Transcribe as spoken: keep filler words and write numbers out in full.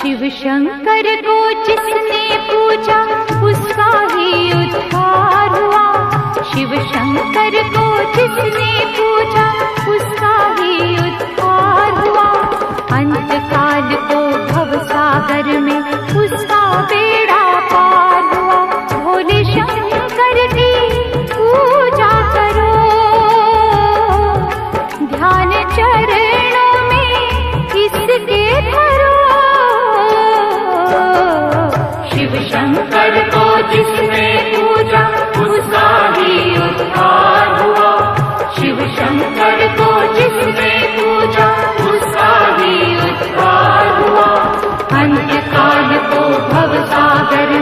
शिव शंकर को जिसने पूजा उसका ही उद्धार हुआ। शिव शंकर को जिसने पूजा उसका ही